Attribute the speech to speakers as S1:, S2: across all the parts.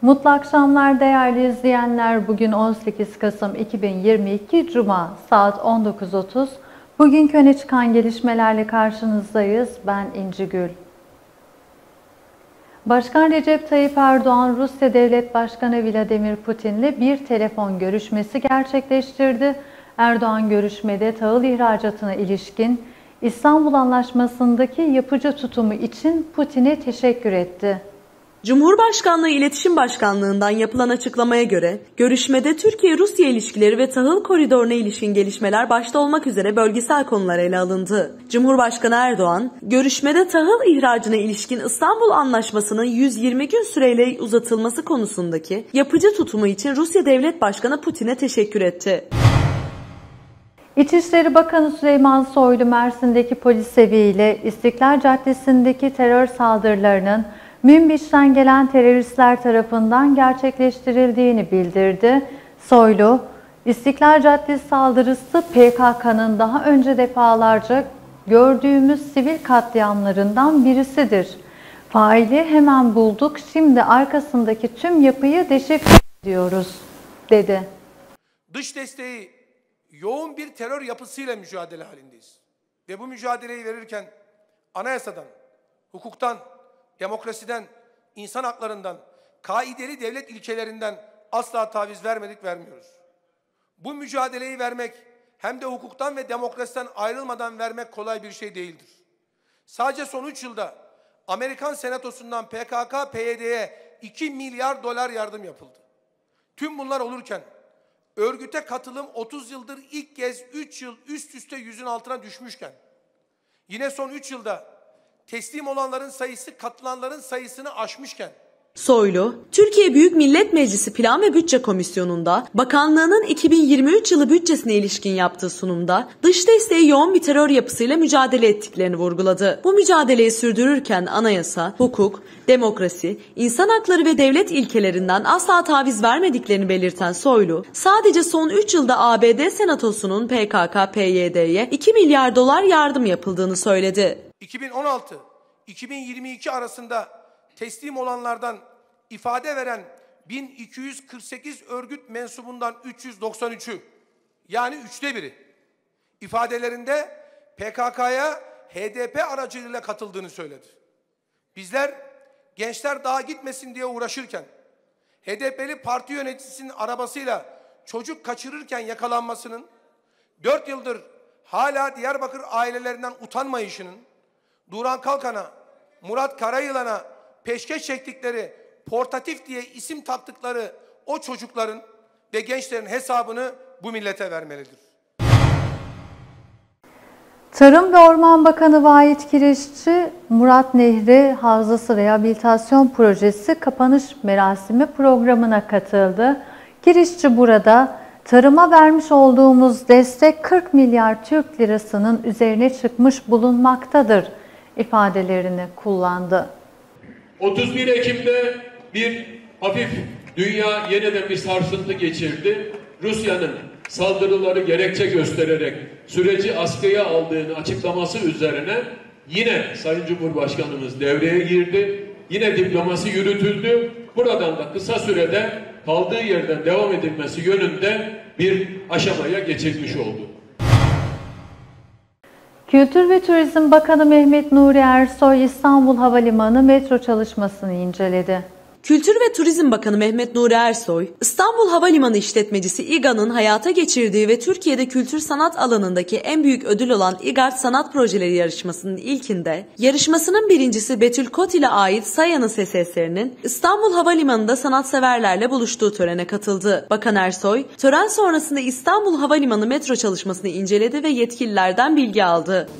S1: Mutlu akşamlar değerli izleyenler. Bugün 18 Kasım 2022 Cuma saat 19.30. Bugünkü öne çıkan gelişmelerle karşınızdayız. Ben İnci Gül. Başkan Recep Tayyip Erdoğan, Rusya Devlet Başkanı Vladimir Putin'le bir telefon görüşmesi gerçekleştirdi. Erdoğan görüşmede tahıl ihracatına ilişkin İstanbul Anlaşması'ndaki yapıcı tutumu için Putin'e teşekkür etti.
S2: Cumhurbaşkanlığı İletişim Başkanlığı'ndan yapılan açıklamaya göre, görüşmede Türkiye-Rusya ilişkileri ve tahıl koridoruna ilişkin gelişmeler başta olmak üzere bölgesel konular ele alındı. Cumhurbaşkanı Erdoğan, görüşmede tahıl ihracına ilişkin İstanbul Anlaşması'nın 120 gün süreyle uzatılması konusundaki yapıcı tutumu için Rusya Devlet Başkanı Putin'e teşekkür etti.
S1: İçişleri Bakanı Süleyman Soylu, Mersin'deki polis eviyle İstiklal Caddesi'ndeki terör saldırılarının Münbiş'ten gelen teröristler tarafından gerçekleştirildiğini bildirdi. Soylu, İstiklal Caddesi saldırısı PKK'nın daha önce defalarca gördüğümüz sivil katliamlarından birisidir. Faili hemen bulduk, şimdi arkasındaki tüm yapıyı deşifre ediyoruz, dedi.
S3: Dış desteği yoğun bir terör yapısıyla mücadele halindeyiz. Ve bu mücadeleyi verirken anayasadan, hukuktan, demokrasiden, insan haklarından, kaideli devlet ilkelerinden asla taviz vermedik, vermiyoruz. Bu mücadeleyi vermek hem de hukuktan ve demokrasiden ayrılmadan vermek kolay bir şey değildir. Sadece son 3 yılda Amerikan Senatosu'ndan PKK-PYD'ye 2 milyar dolar yardım yapıldı. Tüm bunlar olurken örgüte katılım 30 yıldır ilk kez 3 yıl üst üste 100'ün altına düşmüşken, yine son 3 yılda teslim olanların sayısı katılanların sayısını aşmışken,
S2: Soylu, Türkiye Büyük Millet Meclisi Plan ve Bütçe Komisyonu'nda bakanlığının 2023 yılı bütçesine ilişkin yaptığı sunumda dış desteği yoğun bir terör yapısıyla mücadele ettiklerini vurguladı. Bu mücadeleyi sürdürürken anayasa, hukuk, demokrasi, insan hakları ve devlet ilkelerinden asla taviz vermediklerini belirten Soylu, sadece son 3 yılda ABD Senatosu'nun PKK-PYD'ye 2 milyar dolar yardım yapıldığını söyledi.
S3: 2016-2022 arasında teslim olanlardan ifade veren 1248 örgüt mensubundan 393'ü, yani 1/3 ifadelerinde PKK'ya HDP aracılığıyla katıldığını söyledi. Bizler gençler daha gitmesin diye uğraşırken, HDP'li parti yöneticisinin arabasıyla çocuk kaçırırken yakalanmasının, 4 yıldır hala Diyarbakır ailelerinden utanmayışının, Duran Kalkan'a, Murat Karayılan'a peşkeş çektikleri, portatif diye isim taktıkları o çocukların ve gençlerin hesabını bu millete vermelidir.
S1: Tarım ve Orman Bakanı Vahit Kirişçi, Murat Nehri Havzası Rehabilitasyon Projesi kapanış merasimi programına katıldı. Kirişçi burada tarıma vermiş olduğumuz destek 40 milyar Türk lirasının üzerine çıkmış bulunmaktadır ifadelerini kullandı.
S4: 31 Ekim'de bir hafif dünya yeniden bir sarsıntı geçirdi. Rusya'nın saldırıları gerekçe göstererek süreci askıya aldığını açıklaması üzerine yine Sayın Cumhurbaşkanımız devreye girdi. Yine diplomasi yürütüldü. Buradan da kısa sürede kaldığı yerden devam edilmesi yönünde bir aşamaya geçilmiş oldu.
S1: Kültür ve Turizm Bakanı Mehmet Nuri Ersoy, İstanbul Havalimanı metro çalışmasını inceledi.
S2: Kültür ve Turizm Bakanı Mehmet Nuri Ersoy, İstanbul Havalimanı işletmecisi İGA'nın hayata geçirdiği ve Türkiye'de kültür sanat alanındaki en büyük ödül olan İGART Sanat Projeleri yarışmasının ilkinde, yarışmasının birincisi Betül Kot ile ait Sayanı Ses eserinin İstanbul Havalimanı'nda sanatseverlerle buluştuğu törene katıldı. Bakan Ersoy, tören sonrasında İstanbul Havalimanı metro çalışmasını inceledi ve yetkililerden bilgi aldı.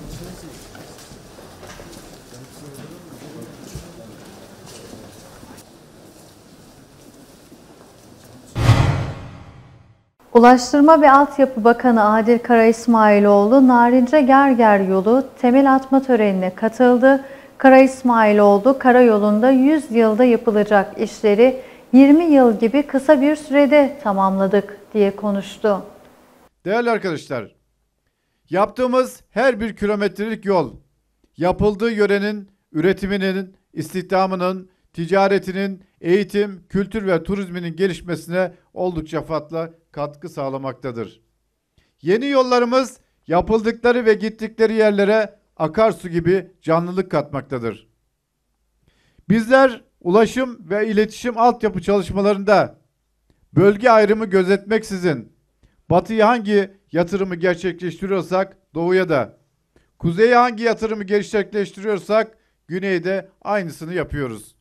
S1: Ulaştırma ve Altyapı Bakanı Adil Karaismailoğlu, Narince Gerger yolu temel atma törenine katıldı. Karaismailoğlu, karayolunda 100 yılda yapılacak işleri 20 yıl gibi kısa bir sürede tamamladık diye konuştu.
S5: Değerli arkadaşlar, yaptığımız her bir kilometrelik yol, yapıldığı yörenin üretiminin, istihdamının, ticaretinin, eğitim, kültür ve turizminin gelişmesine oldukça fazla katkı sağlamaktadır. Yeni yollarımız yapıldıkları ve gittikleri yerlere akarsu gibi canlılık katmaktadır. Bizler ulaşım ve iletişim altyapı çalışmalarında bölge ayrımı gözetmeksizin batıya hangi yatırımı gerçekleştiriyorsak doğuya da, kuzeye hangi yatırımı gerçekleştiriyorsak güneyde aynısını yapıyoruz.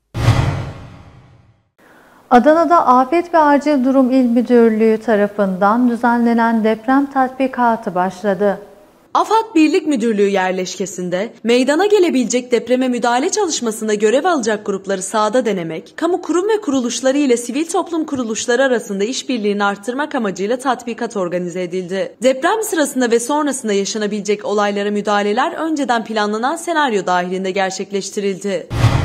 S1: Adana'da Afet ve Acil Durum İl Müdürlüğü tarafından düzenlenen deprem tatbikatı başladı.
S2: AFAD Birlik Müdürlüğü yerleşkesinde meydana gelebilecek depreme müdahale çalışmasında görev alacak grupları sahada denemek, kamu kurum ve kuruluşları ile sivil toplum kuruluşları arasında işbirliğini arttırmak amacıyla tatbikat organize edildi. Deprem sırasında ve sonrasında yaşanabilecek olaylara müdahaleler önceden planlanan senaryo dahilinde gerçekleştirildi.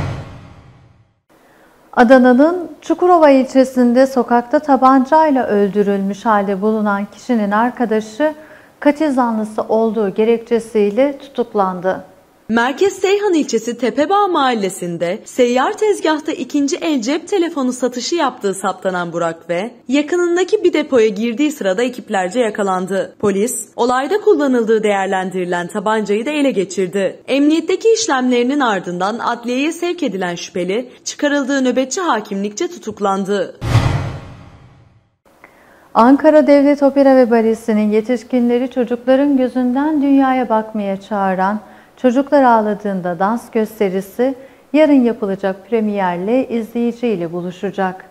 S1: Adana'nın Çukurova ilçesinde sokakta tabancayla öldürülmüş halde bulunan kişinin arkadaşı katil zanlısı olduğu gerekçesiyle tutuklandı.
S2: Merkez Seyhan ilçesi Tepebağ mahallesinde seyyar tezgahta ikinci el cep telefonu satışı yaptığı saptanan Burak ve yakınındaki bir depoya girdiği sırada ekiplerce yakalandı. Polis, olayda kullanıldığı değerlendirilen tabancayı da ele geçirdi. Emniyetteki işlemlerinin ardından adliyeye sevk edilen şüpheli, çıkarıldığı nöbetçi hakimlikçe tutuklandı.
S1: Ankara Devlet Opera ve Balesi'nin yetişkinleri çocukların gözünden dünyaya bakmaya çağıran Çocuklar Ağladığında dans gösterisi yarın yapılacak premierle izleyiciyle buluşacak.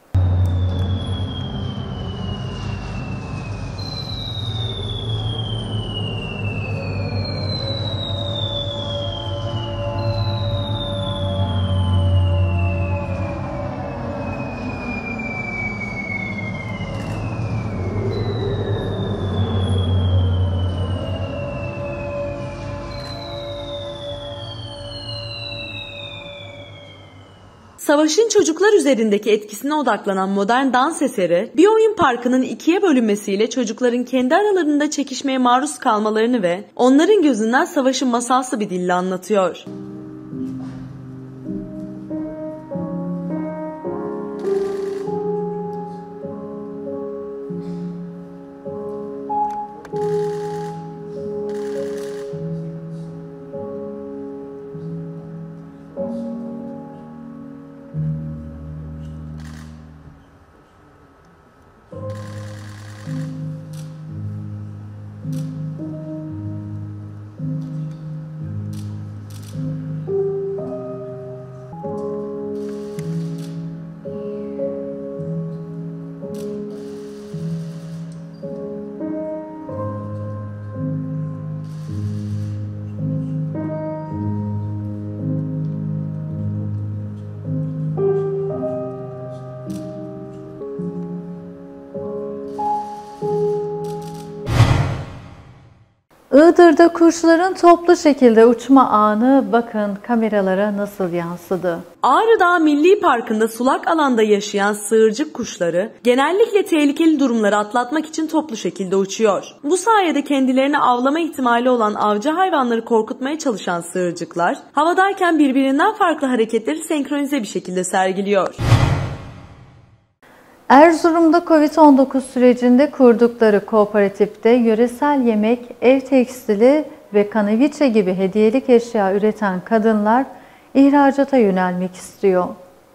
S2: Savaşın çocuklar üzerindeki etkisine odaklanan modern dans eseri, bir oyun parkının ikiye bölünmesiyle çocukların kendi aralarında çekişmeye maruz kalmalarını ve onların gözünden savaşın masalsı bir dille anlatıyor. Iğdır'da kuşların toplu şekilde uçma anı bakın kameralara nasıl yansıdı. Ağrı Dağı Milli Parkı'nda sulak alanda yaşayan sığırcık kuşları genellikle tehlikeli durumları atlatmak için toplu şekilde uçuyor. Bu sayede kendilerini avlama ihtimali olan avcı hayvanları korkutmaya çalışan sığırcıklar havadayken birbirinden farklı hareketleri senkronize bir şekilde sergiliyor. Erzurum'da Covid-19 sürecinde kurdukları kooperatifte yöresel yemek, ev tekstili ve kanaviçe gibi hediyelik eşya üreten kadınlar ihracata yönelmek istiyor.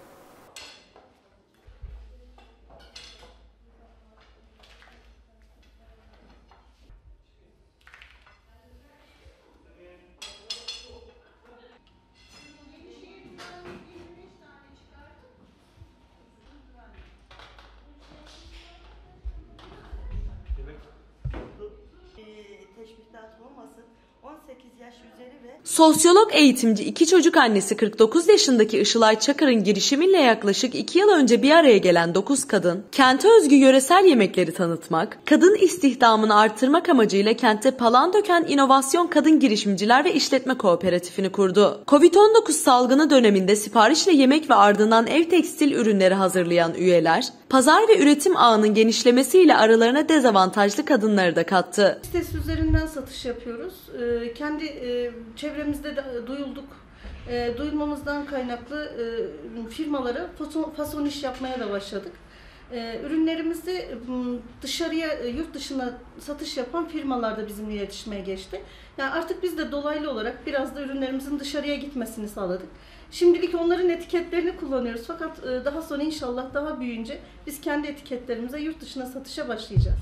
S2: Sosyolog eğitimci iki çocuk annesi 49 yaşındaki Işılay Çakır'ın girişimiyle yaklaşık 2 yıl önce bir araya gelen 9 kadın, kente özgü yöresel yemekleri tanıtmak, kadın istihdamını artırmak amacıyla kentte Palandöken İnovasyon Kadın Girişimciler ve İşletme Kooperatifini kurdu. Covid-19 salgını döneminde siparişle yemek ve ardından ev tekstil ürünleri hazırlayan üyeler, pazar ve üretim ağının genişlemesiyle aralarına dezavantajlı kadınları da kattı.
S6: Sitesi üzerinden satış yapıyoruz. Kendi çevremizde de duyulduk. Duyulmamızdan kaynaklı firmalara fason iş yapmaya da başladık. Ürünlerimizi dışarıya, yurt dışına satış yapan firmalar da bizimle iletişime geçti. Yani artık biz de dolaylı olarak biraz da ürünlerimizin dışarıya gitmesini sağladık. Şimdilik onların etiketlerini kullanıyoruz fakat daha sonra inşallah daha büyüyünce biz kendi etiketlerimize yurt dışına satışa başlayacağız.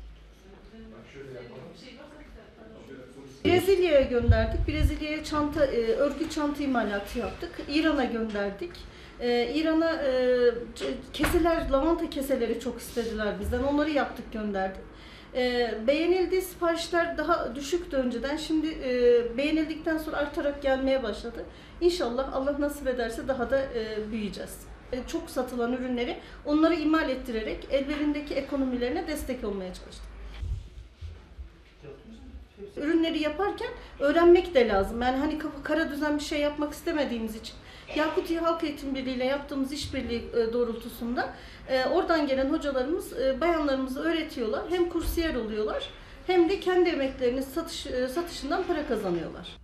S6: Brezilya'ya gönderdik. Brezilya'ya örgü çanta imalatı yaptık. İran'a gönderdik. İran'a keseler, lavanta keseleri çok istediler bizden. Onları yaptık, gönderdik. Beğenildi, siparişler daha düşüktü önceden. Şimdi beğenildikten sonra artarak gelmeye başladı. İnşallah Allah nasip ederse daha da büyüyeceğiz. Çok satılan ürünleri onları imal ettirerek ellerindeki ekonomilerine destek olmaya çalıştık. Ürünleri yaparken öğrenmek de lazım. Yani hani kara düzen bir şey yapmak istemediğimiz için Yakutiye Halk Eğitim Birliği ile yaptığımız işbirliği doğrultusunda oradan gelen hocalarımız bayanlarımızı öğretiyorlar. Hem kursiyer oluyorlar hem de kendi emeklerinin satışından para kazanıyorlar.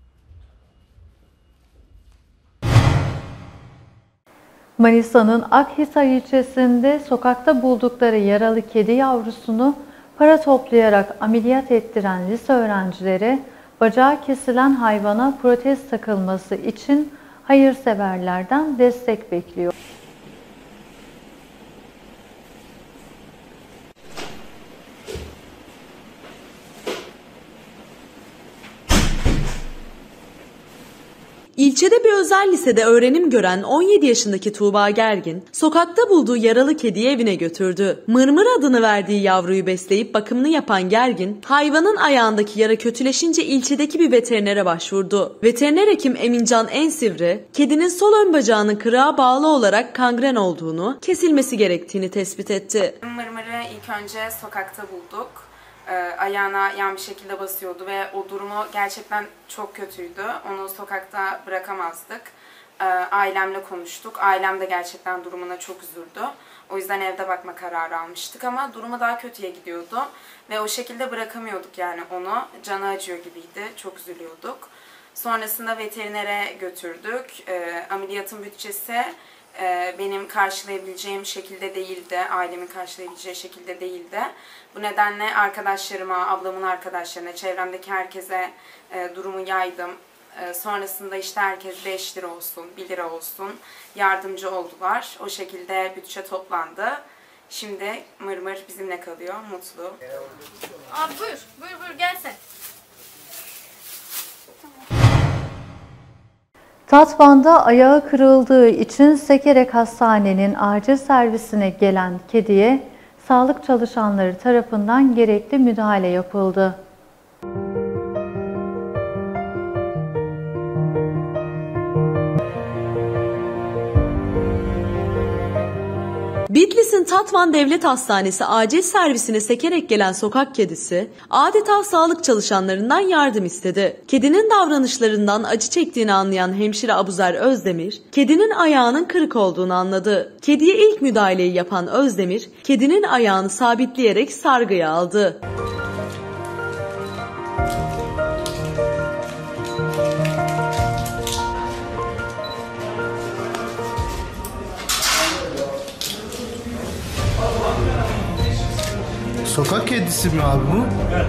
S1: Manisa'nın Akhisar ilçesinde sokakta buldukları yaralı kedi yavrusunu para toplayarak ameliyat ettiren lise öğrencileri, bacağı kesilen hayvana protez takılması için hayırseverlerden destek bekliyor.
S2: İlçede bir özel lisede öğrenim gören 17 yaşındaki Tuğba Gergin, sokakta bulduğu yaralı kediyi evine götürdü. Mırmır adını verdiği yavruyu besleyip bakımını yapan Gergin, hayvanın ayağındaki yara kötüleşince ilçedeki bir veterinere başvurdu. Veteriner hekim Emincan Ensivri, kedinin sol ön bacağının kırığa bağlı olarak kangren olduğunu, kesilmesi gerektiğini tespit etti.
S7: Mırmır'ı ilk önce sokakta bulduk. Ayağına yan bir şekilde basıyordu ve o durumu gerçekten çok kötüydü. Onu sokakta bırakamazdık. Ailemle konuştuk. Ailem de gerçekten durumuna çok üzüldü. O yüzden evde bakma kararı almıştık ama durumu daha kötüye gidiyordu. Ve o şekilde bırakamıyorduk yani onu. Canı acıyor gibiydi. Çok üzülüyorduk. Sonrasında veterinere götürdük. Ameliyatın bütçesi benim karşılayabileceğim şekilde değildi, ailemin karşılayabileceği şekilde değildi. Bu nedenle arkadaşlarıma, ablamın arkadaşlarına, çevremdeki herkese durumu yaydım. Sonrasında işte herkes 5 lira olsun, 1 lira olsun yardımcı oldular. O şekilde bütçe toplandı. Şimdi Mırmır bizimle kalıyor, mutlu.
S8: Abi buyur gel sen.
S1: Tatvan'da ayağı kırıldığı için Sekerek Hastane'nin acil servisine gelen kediye sağlık çalışanları tarafından gerekli müdahale yapıldı.
S2: Bitlis'in Tatvan Devlet Hastanesi acil servisine sekerek gelen sokak kedisi adeta sağlık çalışanlarından yardım istedi. Kedinin davranışlarından acı çektiğini anlayan hemşire Abuzer Özdemir, kedinin ayağının kırık olduğunu anladı. Kediye ilk müdahaleyi yapan Özdemir, kedinin ayağını sabitleyerek sargıya aldı.
S9: Sokak kedisi mi abi bu?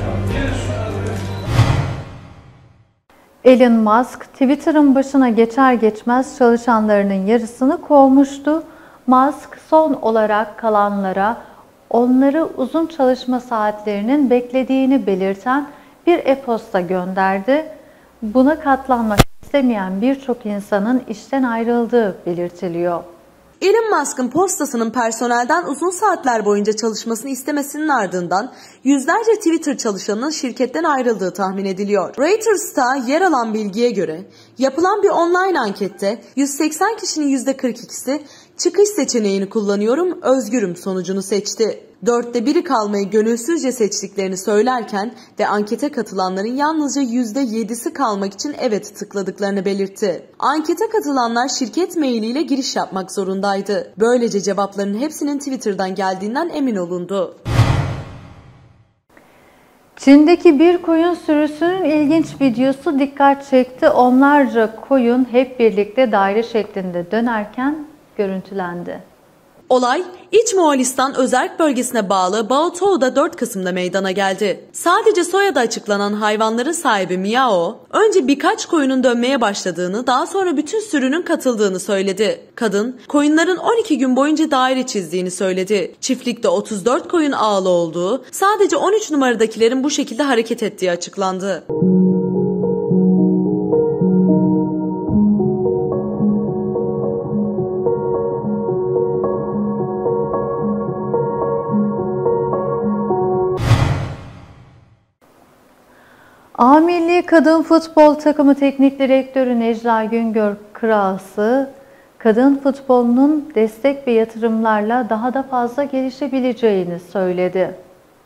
S1: Elon Musk, Twitter'ın başına geçer geçmez çalışanlarının yarısını kovmuştu. Musk son olarak kalanlara onları uzun çalışma saatlerinin beklediğini belirten bir e-posta gönderdi. Buna katlanmak istemeyen birçok insanın işten ayrıldığı belirtiliyor.
S2: Elon Musk'ın postasının personelden uzun saatler boyunca çalışmasını istemesinin ardından yüzlerce Twitter çalışanının şirketten ayrıldığı tahmin ediliyor. Reuters'ta yer alan bilgiye göre yapılan bir online ankette 180 kişinin %42'si çıkış seçeneğini kullanıyorum, özgürüm sonucunu seçti. 1/4 kalmayı gönülsüzce seçtiklerini söylerken ve ankete katılanların yalnızca %7'si kalmak için evet tıkladıklarını belirtti. Ankete katılanlar şirket mailiyle giriş yapmak zorundaydı. Böylece cevapların hepsinin Twitter'dan geldiğinden emin olundu.
S1: Çin'deki bir koyun sürüsünün ilginç videosu dikkat çekti. Onlarca koyun hep birlikte daire şeklinde dönerken görüntülendi.
S2: Olay, İç Moğolistan özerk bölgesine bağlı Baoto'da 4 Kasım'da meydana geldi. Sadece soyadı açıklanan hayvanların sahibi Miao, önce birkaç koyunun dönmeye başladığını, daha sonra bütün sürünün katıldığını söyledi. Kadın, koyunların 12 gün boyunca daire çizdiğini söyledi. Çiftlikte 34 koyun ağlı olduğu, sadece 13 numaradakilerin bu şekilde hareket ettiği açıklandı.
S1: A Milli Kadın Futbol Takımı Teknik Direktörü Necla Güngör Kıraası, kadın futbolunun destek ve yatırımlarla daha da fazla gelişebileceğini söyledi.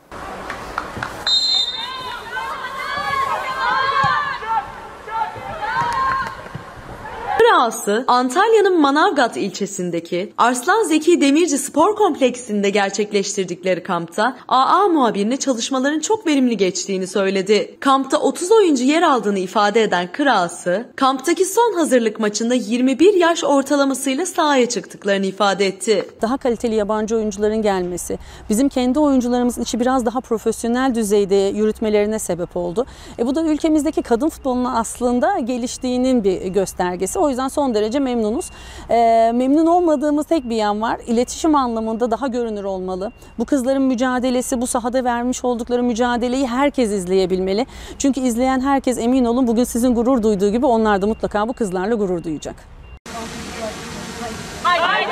S2: Kıraası, Antalya'nın Manavgat ilçesindeki Arslan Zeki Demirci Spor Kompleksinde gerçekleştirdikleri kampta AA muhabirine çalışmaların çok verimli geçtiğini söyledi. Kampta 30 oyuncu yer aldığını ifade eden Kıraası, kamptaki son hazırlık maçında 21 yaş ortalamasıyla sahaya çıktıklarını ifade etti.
S10: Daha kaliteli yabancı oyuncuların gelmesi, bizim kendi oyuncularımızın işi biraz daha profesyonel düzeyde yürütmelerine sebep oldu. Bu da ülkemizdeki kadın futbolunun aslında geliştiğinin bir göstergesi. O yüzden son derece memnunuz. Memnun olmadığımız tek bir yan var. İletişim anlamında daha görünür olmalı. Bu kızların mücadelesi, bu sahada vermiş oldukları mücadeleyi herkes izleyebilmeli. Çünkü izleyen herkes, emin olun, bugün sizin gurur duyduğu gibi onlar da mutlaka bu kızlarla gurur duyacak.
S8: Haydi!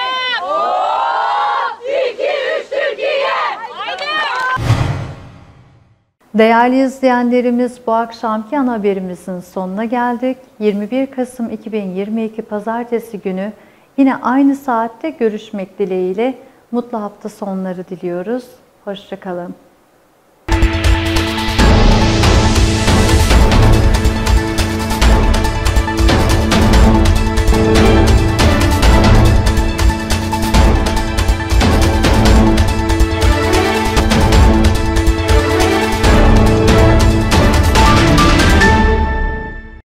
S8: 2, 3 Türkiye! Haydi!
S1: Değerli izleyenlerimiz, bu akşamki ana haberimizin sonuna geldik. 21 Kasım 2022 Pazartesi günü yine aynı saatte görüşmek dileğiyle mutlu hafta sonları diliyoruz. Hoşça kalın.